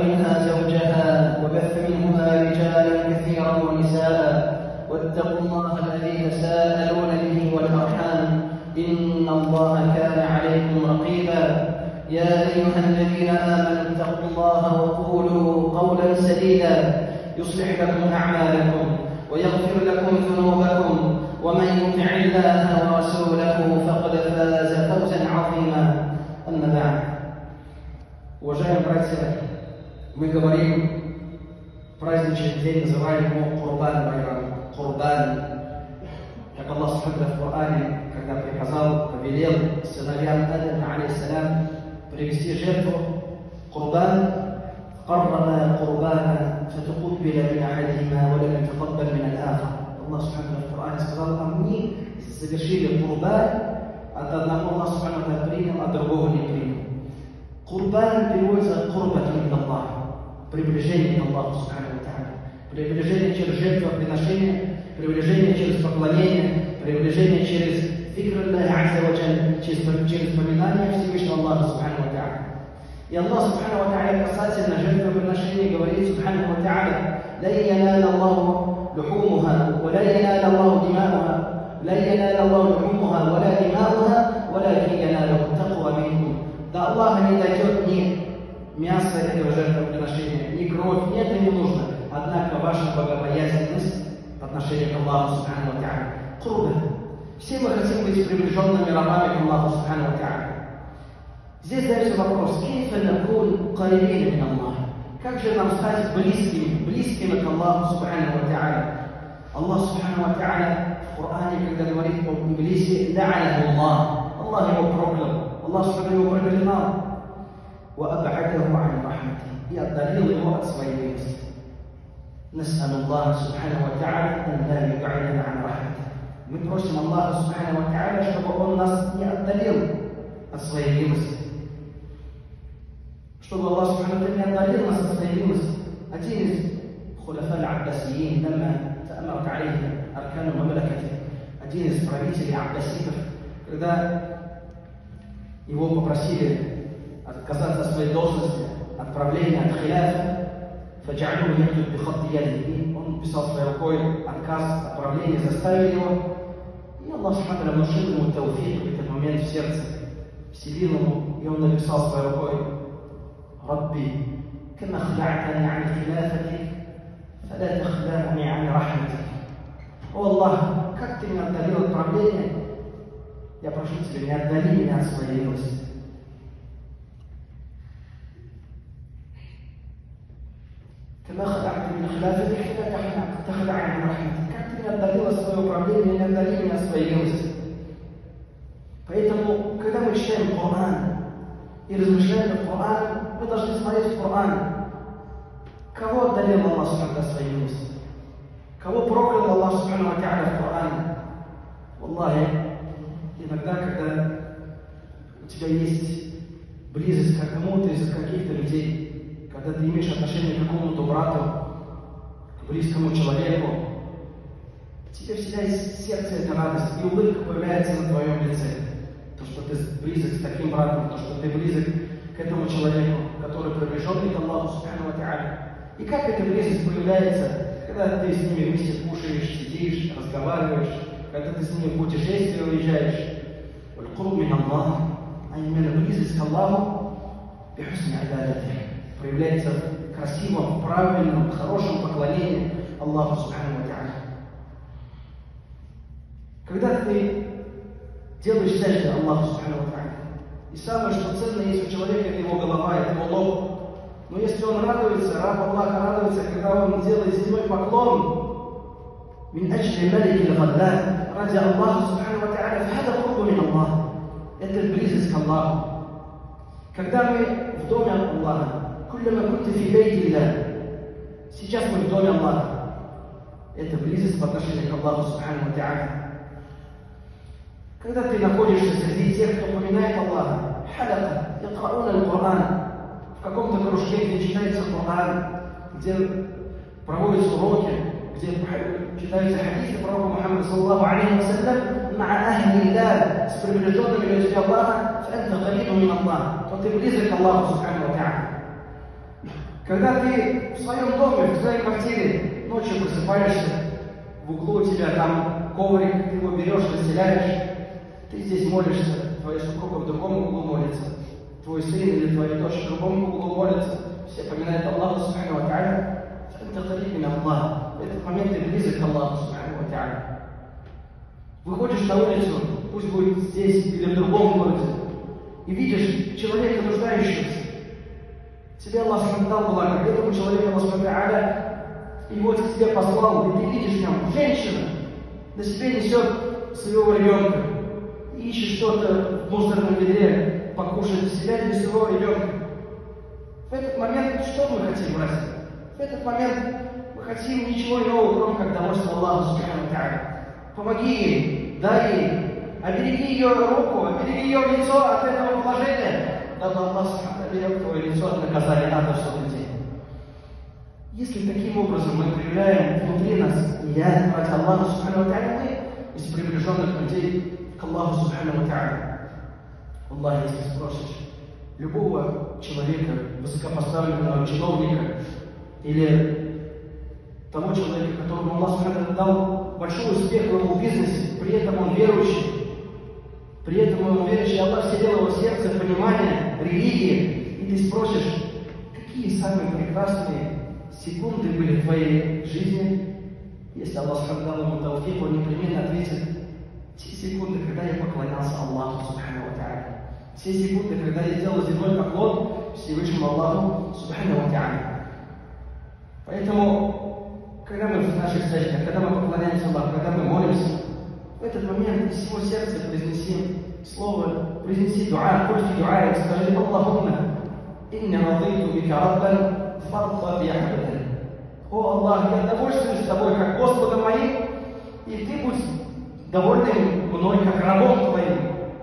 منها زوجها وبث منهما رجالا كثيرا ونساء واتقوا الله الذي تساءلون به والأرحام إن الله كان عليكم رقيبا. يا أيها الذين آمنوا اتقوا الله وقولوا قولا سديدا يصلح لكم أعمالكم ويغفر لكم ذنوبكم ومن يطع الله ورسوله فقد فاز فوزا عظيما. أما بعد. Уважаемые братья, мы говорим праздничный день, называем его Курбан Байрам. Курбан. Как Аллах Субхану в Коране, когда приказал, повелел сыновьям Адама алейхиссалям привести жертву Курбан, قرب قربانا فتقبل من أحدهما ولم يتقبل من الآخر. Аллах Субхану в Коране сказал, они совершили Курбан, от одного Аллах Субхану принял, а другого не принял. Курбан переводится «курбатун Аллах», приближение к Аллаху Субхану ва Тааля, приближение через жертвоприношение, приближение через поклонение, приближение через фикр Аллахи Азза ва Джалля, через поминание Всевышнего Аллаха Субхану ва Тааля. И Аллах Субхану ва Тааля касательно жертвоприношения говорит Субхану ва Тааля: «Ла яналя Аллаху лухумуха, ва ла яналя Аллаху димауха, ла яналя Аллаху лухумуха, ва ла димауха, ва ла яналя тақва минкум». Да Аллаха не дойдет ни мясо этого жертвоприношения, ни кровь, нет, ему нужно. Однако ваша богобоязненность по отношению к Аллаху Субхану ва Тааля. Курба. Все мы хотим быть приближенными рабами к Аллаху Субхану ва Тааля. Здесь дальше вопрос: как же нам стать близкими к Аллаху Субхану ва Тааля? Аллах Субхану ва Тааля в Коране, когда говорит об Иблисе, Аллах его проклял. Аллах Субхану его проклинал. И отдалил его от своей милости. نسأل الله سبحانه وتعالى أن لا يبعدنا عن رحمته. Мы просим Аллаха Субхану ва Тааля, чтобы Он нас не отдалил от своей милости. Чтобы Аллах Субхану ва Тааля не отдалил нас от своей милости. Один из хулафа аль-Аббасиин, لما تأمرت عليه أركان المملكة, один из правителей аббасидов, когда его попросили отказаться от своей должности, отправления от хиляфа, فجعلوه يكتب بخط يده. Он писал своей рукой отказ, отправление, заставили его. И Аллах Субхану ва Тааля внушил ему тауфик в этот момент в сердце, вселил ему, и он написал своей рукой: «Рабби, кама хла'тани ан хиляфатик, фала тахлa'ни ан рахматик». О Аллах, как ты меня отдалил от правления, я прошу тебя, не отдали меня от своей милости. كما خلعت من خلافتك فلا تخلع عن رحمتك. Как ты меня отдалил от своего управления, не отдали меня от своей милости. Поэтому, когда мы читаем Коран и размышляем над Кораном, мы должны смотреть в Коран. Кого отдалил Аллах Субхану от своей милости? Кого проклял Аллах Субхану ва Тааля в Коране? Аллахи, иногда, когда у тебя есть близость к кому-то из каких-то людей, когда ты имеешь отношение к какому-то брату, к близкому человеку, тебе всегда есть в сердце эта радость, и улыбка появляется на твоем лице. То, что ты близок с таким братом, то, что ты близок к этому человеку, который приближен к Аллаху Субхану ва Тааля. И как эта близость появляется? Когда ты с ними вместе кушаешь, сидишь, разговариваешь, когда ты с ними в путешествие уезжаешь. Аль-Курб мин Аллах, а именно близость к Аллаху, бихусни айбадати, проявляется в красивом, правильном, хорошем поклонении Аллаху Субхану ва Тааля. Когда ты делаешь сажду Аллаху Субхану ва Тааля, и самое, что ценное есть у человека, это его голова, это его лоб. Но если он радуется, раб Аллаха радуется, когда он делает земной поклон, من أجل الملك الغلاب, ради Аллаха Субхану ва Тааля, فهذا قرب من الله. Это близость к Аллаху. Когда мы в доме Аллаха, كلما كنت في بيت الله, сейчас мы в доме Аллаха, это близость по отношению к Аллаху Субхану ва Тааля. Когда ты находишься среди тех, кто поминает Аллаха, халяка, якрауна аль-Кур'ан, в каком-то кружке, где читается Коран, где проводятся уроки, где читаются хадисы пророка Мухаммада саллаллаху алейхи ва саллям, маа ахли илля, с приближенными людьми Аллаха, фанта карибу мин Аллах, то ты близок к Аллаху Субхану ва Тааля. Когда ты в своем доме, в своей квартире, ночью просыпаешься, в углу у тебя там коврик, ты его берешь, расстеляешь, ты здесь молишься, твоя супруга в другом углу молится, твой сын или твоя дочь в другом углу молится, все поминают Аллаха Субхану ва Тааля, Аллах. В этот момент ты близок к Аллаху Субхану ва Тааля. Выходишь на улицу, пусть будет здесь или в другом городе, и видишь человека нуждающегося. Тебе Аллах дал благо, этому человеку Аллах Субхану ва Тааля его к тебе послал, и ты видишь в нем женщина, на себе несет своего ребенка, и ищет что-то в мусорном ведре, покушать для себя или своего ребенка. В этот момент что мы хотим, братья? В этот момент мы хотим ничего иного, кроме как довольства Аллаха Субхану ва Тааля. Помоги ей, дай ей, обереги ее руку, обереги ее лицо от этого положения, дабы Аллах оберег твое лицо от наказания на судный день. Если таким образом мы проявляем внутри нас я ради Аллаха Субхану ва Тааля, мы из приближенных людей к Аллаху Субхану ва Тааля. Аллах, если спросишь любого человека, высокопоставленного чиновника или того человека, которому Аллах Субхану дал большой успех в его бизнесе, при этом он верующий, Аллах вселил в его сердце понимание религии, и ты спросишь, какие самые прекрасные секунды были в твоей жизни, если Аллах дал ему тауфик, он непременно ответит: те секунды, когда я поклонялся Аллаху Субхану ва Тааля, те секунды, когда я сделал земной поклон Всевышнему Аллаху Субхану ва Тааля. Поэтому, когда мы в наших саждах, когда мы поклоняемся Аллаху, когда мы молимся, в этот момент из всего сердца произнеси слово, произнеси дуа, кульфи дуа, и скажи: Аллахумма, инна радиту бика раббан, фарда би ахмадан. О Аллах, я довольствуюсь тобой как Господом моим, и ты будь довольным мной как рабом твоим.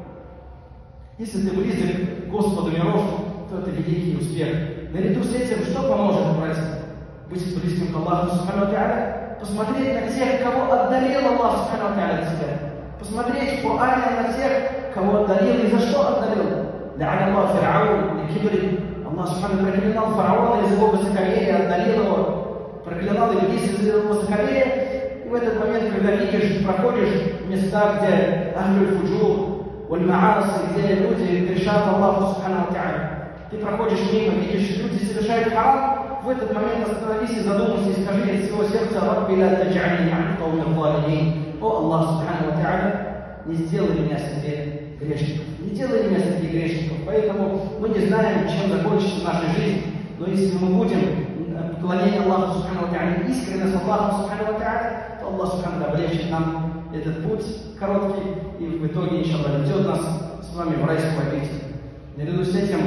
Если ты близок к Господу миров, то это великий успех. Наряду с этим, что поможет, братья? Быть близким к Аллаху Субхану ва Тааля, посмотреть на тех, кого отдарил Аллах Субхану ва Тааля от себя. Посмотреть в Коране на тех, кого отдарил и за что отдарил. Ла'ана Аллах Фир'аун ли кибри. Аллах Субхану проклинал фараона из его высокомерия, отдарил его, проклинал Иблиса из его высокомерия. И в этот момент, когда видишь, проходишь места, где Ахлюль Фуджур, Уль-Мааси, где люди грешат Аллаху Субхану ва Тааля, ты проходишь мимо, видишь, люди совершают харам, в этот момент остановись и задумайся и скажи от всего сердца: Рабби ла тадж'альни ан кауми залимин. О Аллах Субхану ва Тааля, не сделай меня среди грешников, не делай меня среди грешников. Поэтому мы не знаем, чем закончится наша жизнь, но если мы будем поклонение Аллаху Субхану ва Тааля, искренне с Аллахом Субхану ва Тааля, то Аллах Субхану облегчит нам этот путь короткий и в итоге, иншаллах, ведет нас с вами в райскую обитель. Наряду с этим,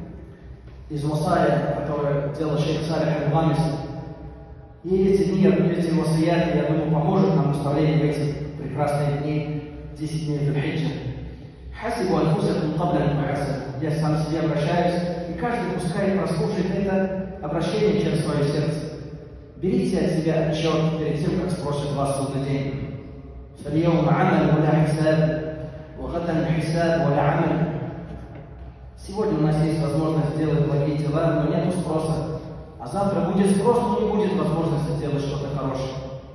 из васая, которое делал шейх Салих Аль-Гамис, и эти дни, эти васаяты, я думаю, поможет нам в наставлении в эти прекрасные дни, 10 дней Зуль-Хиджа. Хасибу анфусакум кабля ан тухасабу. Я сам к себе обращаюсь, и каждый пускай прослушает это обращение через свое сердце. Берите от себя отчет перед тем, как спросят вас в судный день. فاليوم عمل ولا حساب وغدا حساب ولا عمل. Сегодня у нас есть возможность сделать благие дела, но нет спроса. А завтра будет спрос, но не будет возможности сделать что-то хорошее.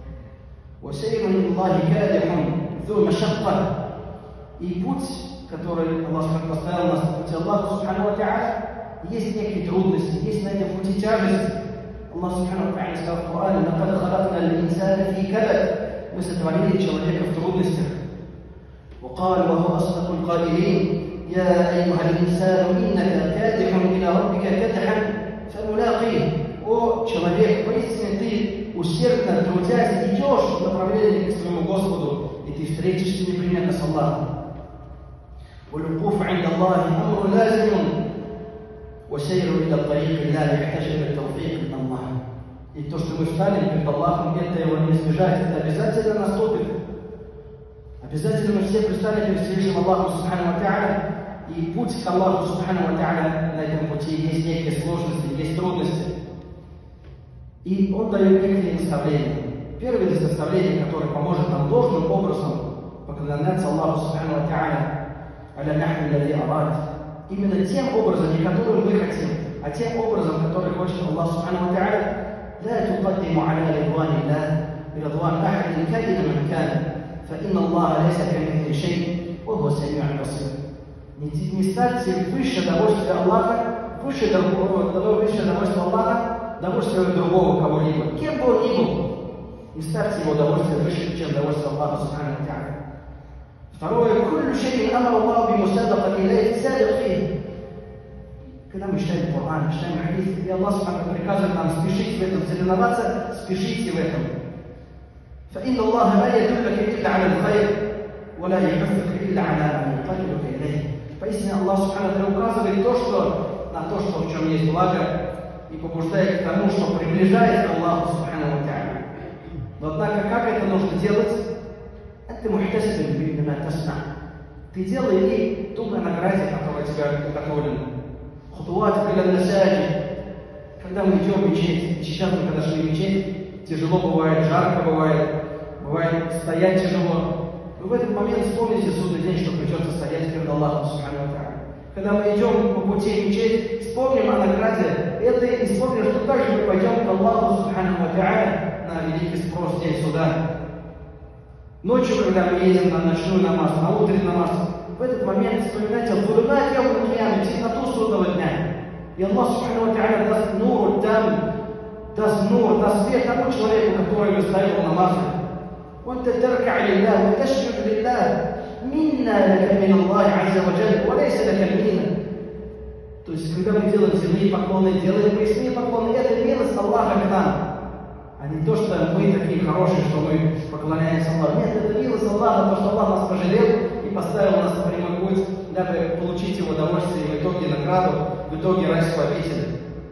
وسير الله كادح ذو مشقة. И путь, который Аллах поставил нас на пути Аллаха Субхану ва Тааля, есть некие трудности, есть на этом пути тяжесть. Аллах Субхану ва Тааля сказал в Коране: لقد خلقنا الإنسان في كبد. Мы сотворили человека в трудностях. وقال وهو أصدق القائلين: يا أيها الإنسان إنك كادح إلى ربك كدحا فملاقيه. О человек, поистине ты усердно трудясь идешь в направлении к своему Господу, и ты встретишься непременно с Аллахом. والوقوف عند الله أمر لازم وسير إلى الطريق الله يحتاج إلى التوفيق من الله. И то, что мы встанем перед Аллахом, это его не избежать, это обязательно наступит. Обязательно мы все предстанем перед Всевышним Аллахом Субхану ва Тааля, и путь к Аллаху Субхану ва Тааля, на этом пути есть некие сложности, есть трудности. И он дает некие наставления. Первое из наставлений, которое поможет нам должным образом поклоняться Аллаху Субхану ва Тааля, аля нахви лади арад, именно тем образом, которым мы хотим, а тем образом, который хочет Аллах Субхану ва Тааля. لا تقدم على رضوان الله برضوان أحد كائنا من كان فإن الله ليس كمثله شيء وهو السميع البصير. Не ставьте выше удовольствия Аллаха, выше удовольствия Аллаха, удовольствия другого кого-либо. Кем бы он ни был, не ставьте его удовольствие выше, чем удовольствие Аллаха Субхану ва Тааля. Второе, كل شيء أمر الله بمسابقة إليه سابق فيه. Когда мы читаем Коран, читаем хадис, и Аллах Субхану приказывает нам спешить в этом, соревноваться, спешите в этом. فإن الله لا يدلك إلا على الخير ولا يحثك إلا على أن يقربك إليه. Поистине Аллах Субхану указывает на то, что в чем есть благо, и побуждает к тому, что приближает к Аллаху Субхану ва Тааля. Но однако, как это нужно делать? Это мухтасиб бимма тасна. Ты делай и думай о награде, которая тебе уготовлена. Худуат иля насаджид. Когда мы идем в мечеть, сейчас мы когда шли в мечеть, тяжело бывает, жарко бывает стоять тяжело. Вы в этот момент вспомните судный день, что придется стоять перед Аллахом Субхану ва Тааля. Когда мы идем по пути в мечеть, вспомним о награде этой и вспомним, что также мы пойдем к Аллаху Субхану ва Тааля на великий спрос день суда. Ночью, когда мы едем на ночной намаз, на утренний намаз, в этот момент вспоминайте al-Qur'an йоум аль-Кияма, темноту судного дня. И Аллах Субхану ва Тааля даст нур, даст свет тому человеку, который выставил намазы. وأنت تركع لله وتسجد لله منا لك من الله عز وجل وليس لك منا. То есть, когда мы делаем земные поклоны, делаем поясные поклоны, это милость Аллаха к нам. А не то, что мы такие хорошие, что мы поклоняемся Аллаху. Нет, это милость Аллаха, то, что Аллах нас пожалел и поставил нас на прямой путь, дабы получить его удовольствие и в итоге награду, в итоге райскую обитель.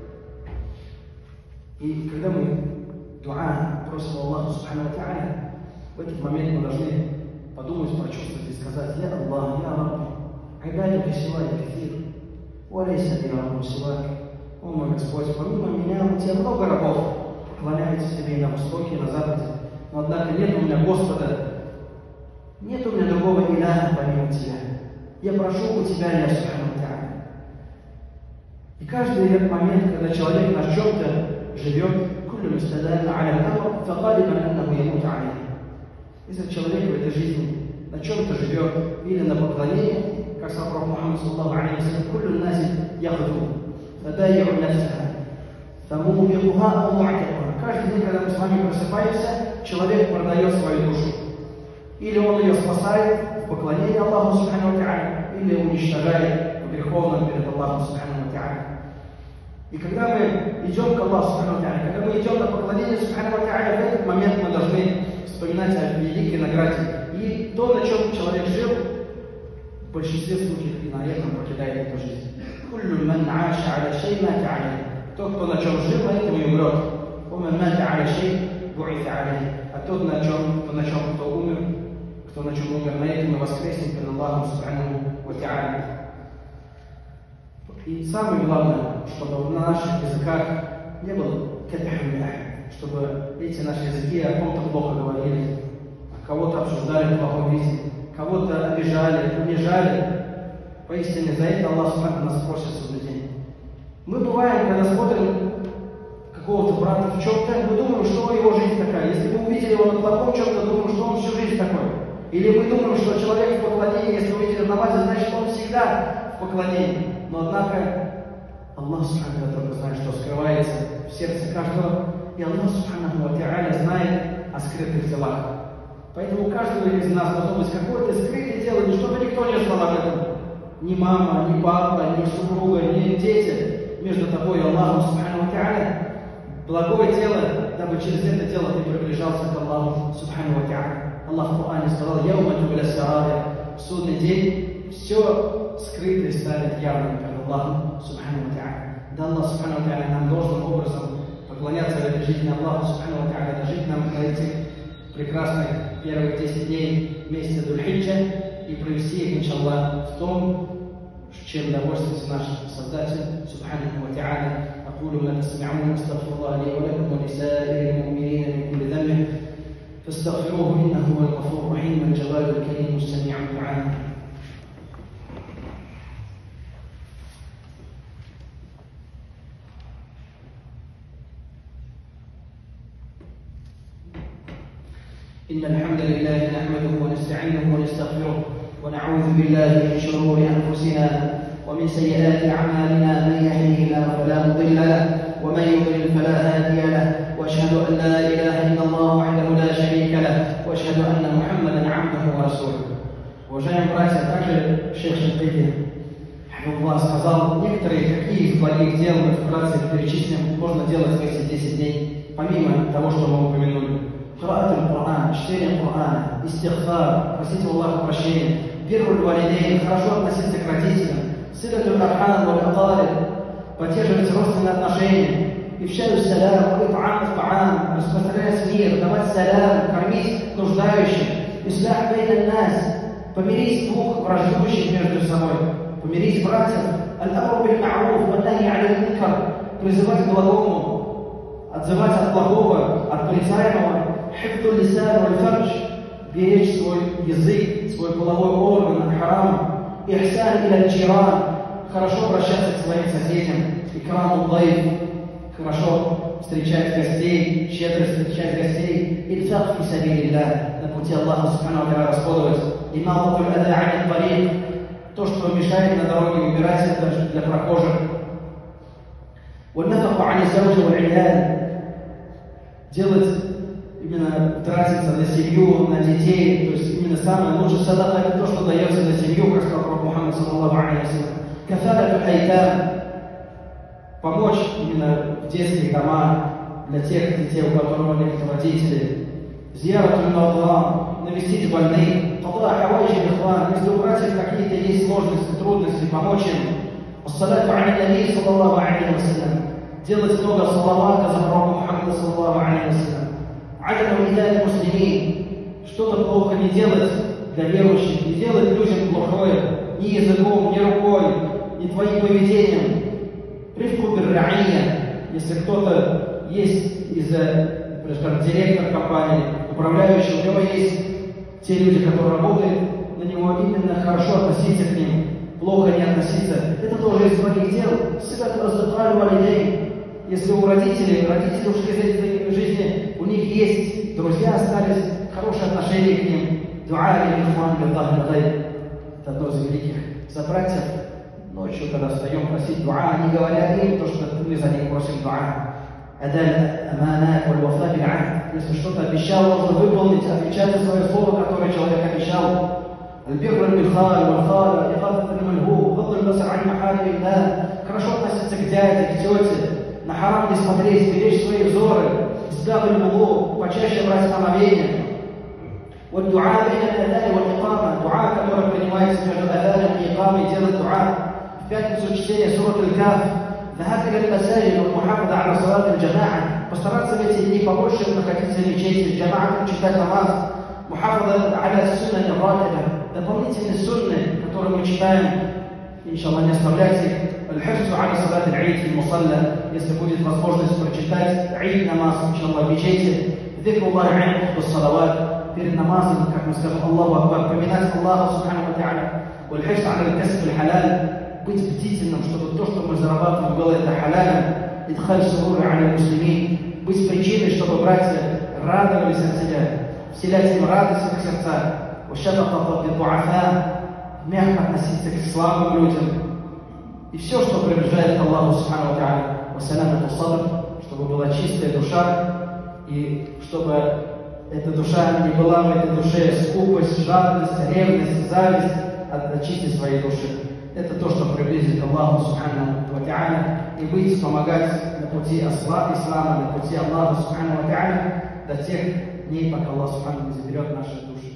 И когда мы дуа просим Аллаху Субхану ва Тааля, в этот момент мы должны подумать, прочувствовать и сказать: «Я Аллах, я Рабби, айбадука сивая кафир, валейса ли раббу сивак». О мой Господь, помимо меня у тебя много рабов, поклоняются тебе и на востоке, и на западе, но однако нет у меня Господа, нет у меня другого иляха помимо тебя. Я прошу у тебя, я Субхану ва Тааля. И каждый момент, когда человек на чем-то живет, كل مستدل على الأمر فغالبا أنه يموت عليه. Если человек в этой жизни на чем-то живет, или на поклонении, как сказал пророк Мухаммад саллаллаху алейхи ва саллям, كل الناس يغدو فبايع نفسها فموبقها أو معتقها. Каждый день, когда мы с вами просыпаемся, человек продает свою душу. Или он ее спасает в поклонении Аллаху Субхану ва Тааля, или уничтожает в греховном перед Аллахом Субхану ва Тааля. И когда мы идем к Аллаху Субхану ва Тааля, когда мы идем на поклонение Субхану ва Тааля, в этот момент мы должны вспоминать о великой награде. И то, на чем человек жил, в большинстве случаев и на этом покидает эту жизнь. كل من عاش على شيء مات عليه. Тот, кто на чем жил, на этом и умрет. ومن مات على شيء بعث عليه. А тот, кто умер, на этом и воскреснет перед Аллахом Субхану ва Тааля. И самое главное, чтобы на наших языках не было катахмиля, чтобы эти наши языки о ком-то плохо говорили, кого-то обсуждали в плохом виде, кого-то обижали, унижали. Поистине за это Аллах Субхану нас просит судный день. Мы бываем, когда смотрим какого-то брата в чем-то, мы думаем, что его жизнь такая. Если мы увидели его на плохом чем-то, думаем, что он всю жизнь такой. Или мы думаем, что человек в поклонении, если увидели в намазе, значит, он всегда в поклонении. Но однако Аллах Субхану только знает, что скрывается в сердце каждого, и Аллах Субхану ва Тааля знает о скрытых делах. Поэтому у каждого из нас должно быть какое-то скрытое дело, чтобы никто не знал об этом. Ни мама, ни папа, ни супруга, ни дети. Между тобой и Аллахом Субхану ва Тааля благое дело, дабы через это дело ты приближался к Аллаху Субхану ва Тааля. Аллах в Коране сказал: «Яума тубля сарая». В судный день все скрытое станет явным перед Аллахом Субхану ва Тааля. Да, Аллах Субхану ва Тааля нам должным образом поклоняться в этой жизни Аллаху Субхану ва Тааля, дожить нам на этих прекрасных первых 10 дней месяца Дуль-Хиджа и провести их, иншаллах, в том, чем довольствуется наш Создатель Субхану ва Тааля. أقول ما تسمعون أستغفر الله لي ولكم ولسائر المؤمنين من كل ذنب فاستغفروه إنه هو الغفور الرحيم الجواد الكريم السميع الدعاء. إن الحمد لله نحمده ونستعينه ونستغفره ونعوذ بالله من شرور أنفسنا ومن سيئات أعمالنا. من يهده الله فلا مضل له ومن يضلل فلا هادي له، وأشهد أن لا إله إلا الله وحده لا شريك له، وأشهد أن محمدا عبده ورسوله. Уважаемые братья, также шейх Шанкайти сказал, некоторые какие из благих дел мы вкратце перечислим можно делать в эти 10 дней, помимо того, что мы упомянули. Кираат аль-Кур'ан, чтение Кур'ана, истигфар, просить у Аллаха прощения, бирруль валидейн, хорошо относиться к родителям, силатуль архам валь акариб, поддерживать родственные отношения, ифшаю салям, ит'ам та'ам, распространять мир, давать салям, кормить нуждающих, ислах бейн ан-нас, помирить двух враждующих между собой, помирить братьев, аль-амру биль-ма'руф ван-нахи аниль мункар, призывать к благому, отзывать от плохого, от порицаемого, хифдуль лисан валь-фардж, беречь свой язык, свой половой орган от харама, ихсан иля джиран, хорошо обращаться к своим соседям, икрам ад-дайф, хорошо встречать гостей, щедро встречать гостей, инфак фи сабилиллах, на пути Аллаха субхану ва тааля расходовать, имататуль ада ани ат-тарик, то, что мешает на дороге, убирать это для прохожих. Ван-нафаку ани зауджи валь-иял, делать, именно тратиться на семью, на детей, то есть именно самое лучшее садака это то, что дается на семью, как сказал пророк Мухаммад саллаллаху алейхи ва саллям. Кафалатуль айтам, помочь именно в детских домах для тех детей, у которых нет родителей. Зияратуль мавдам, навестить больных. Када хавайджи ихван, если у братьев какие-то есть сложности, трудности, помочь им. Ассалату ани наби саллаллаху алейхи ва саллям, делать много салавата за пророка Мухаммада саллаллаху алейхи ва саллям. Адану идаля муслимин, что-то плохо не делать для верующих, не делать людям плохое, ни языком, ни рукой, ни твоим поведением. Рифку бир-ра'ия, если кто-то есть директор компании, управляющий, у него есть те люди, которые работают на него, именно хорошо относиться к ним, плохо не относиться. Это тоже из многих дел. Если у родителей ушли из этой жизни, у них есть друзья, остались хорошие отношения к ним. Дуа лил-ихван бил-дахр-гайб. Это одно из великих за братьев. Ночью, когда встаем, просить дуа, не говоря им то, что мы за них просим дуа. Адаль аманат валь-вафа биль-ахд. Если что-то обещал, нужно выполнить, отвечать за свое слово, которое человек обещал. Аль-бирр биль-халь валь-халь, ихафат аль-мальгу, гадд аль-басар ан махарим илlah. Хорошо относиться к дяде, к тете, на харам не смотреть, беречь свои взоры, избавь аль-мулу, почаще брать омовение. Вот дуа бейна аль-адан валь-икама, дуа, которая принимается между аданом и икамой, делать дуа. В пятницу чтение сурат аль-Каф, захат иля аль-масаджид валь-мухафаза аля салат аль-джамаа, постараться в эти дни побольше находиться в мечети, джамаа, читать намаз, мухафаза аля сунна аль-ратиба, дополнительные сунны, которые мы читаем, иншаллах, не оставлять их. Аль-хифзу аля салат аль-Ид фи мусалла, если будет возможность прочитать Ид намаз, иншаллах, в мечети, зикр Аллахи ан хутбас-салават, перед намазом, как мы скажем, Аллаху Акбар, поминать Аллаха субхану ва тааля, валь-хифзу аля аль-касб аль-халаль, быть бдительным, чтобы то, что мы зарабатываем, было это халалем, идхаль сурури аля муслимин, быть причиной, чтобы братья радовались от тебя, вселять им радость в их сердца, вашафака бид-дуафа, мягко относиться к слабым людям, и все, что приближает к Аллаху субхану ва тааля, вассалямату садр, чтобы была чистая душа, и чтобы эта душа не была в этой душе скупость, жадность, ревность, зависть, очистить своей души. Это то, что приблизит к Аллаху субхану ва тааля, и быть, помогать на пути ислама, на пути Аллаха субхану ва тааля до тех дней, пока Аллах субхану не заберет наши души.